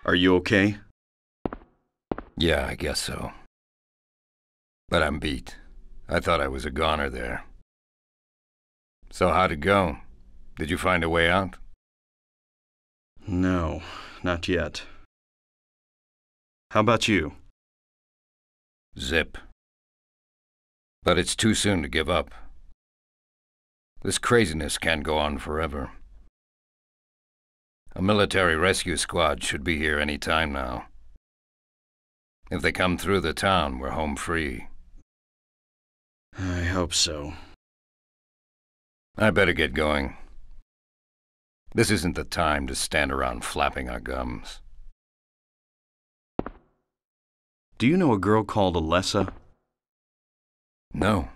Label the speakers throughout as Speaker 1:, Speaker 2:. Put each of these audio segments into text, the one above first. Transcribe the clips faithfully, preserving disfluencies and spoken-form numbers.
Speaker 1: Are you okay?
Speaker 2: Yeah, I guess so. But I'm beat. I thought I was a goner there. So how'd it go? Did you find a way out?
Speaker 1: No, not yet. How about you?
Speaker 2: Zip. But it's too soon to give up. This craziness can't go on forever. A military rescue squad should be here any time now. If they come through the town, we're home free.
Speaker 1: I hope so.
Speaker 2: I better get going. This isn't the time to stand around flapping our gums.
Speaker 1: Do you know a girl called Alessa?
Speaker 2: No.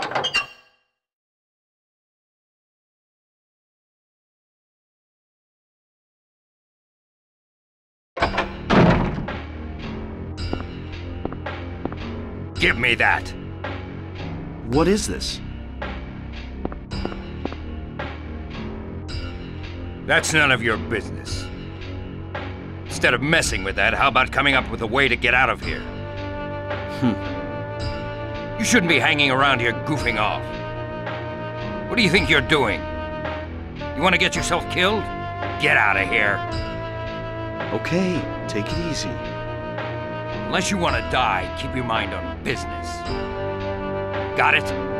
Speaker 2: Give me that!
Speaker 1: What is this?
Speaker 2: That's none of your business. Instead of messing with that, how about coming up with a way to get out of here?
Speaker 1: Hmm.
Speaker 2: You shouldn't be hanging around here goofing off. What do you think you're doing? You want to get yourself killed? Get out of here.
Speaker 1: Okay, take it easy.
Speaker 2: Unless you want to die, keep your mind on business. Got it?